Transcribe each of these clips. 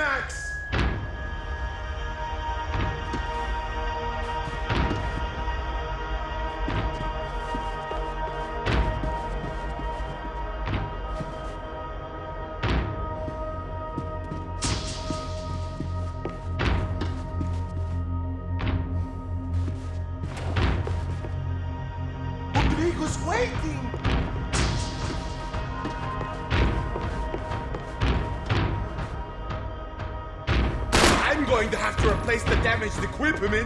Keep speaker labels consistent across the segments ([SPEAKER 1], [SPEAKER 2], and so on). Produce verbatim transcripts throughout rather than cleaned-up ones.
[SPEAKER 1] Max! Rodrigo's waiting! I'm going to have to replace the damaged equipment!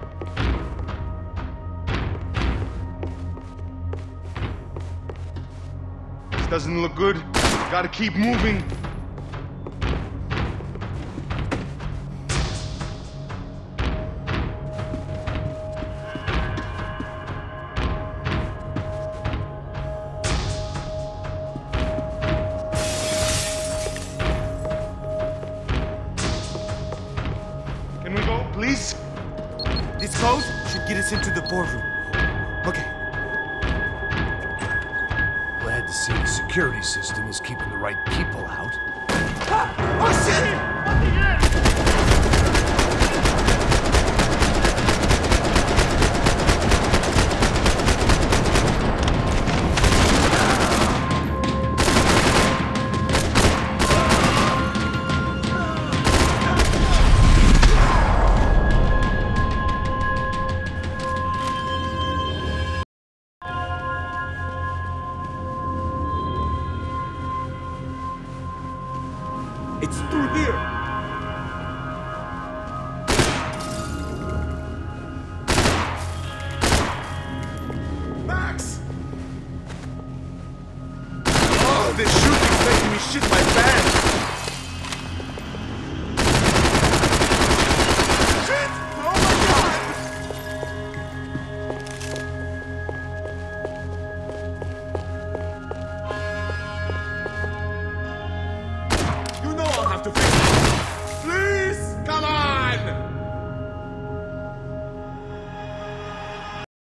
[SPEAKER 2] This doesn't look good. Gotta keep moving. Can we go, please?
[SPEAKER 1] This code should get us into the boardroom. Okay.
[SPEAKER 3] Glad to see the security system is keeping the right people out.
[SPEAKER 1] Ah! Oh shit! It's through here! Max! Oh, this shooting's making me shit my pants! Shit! Oh my god! You know I'll have to fix it!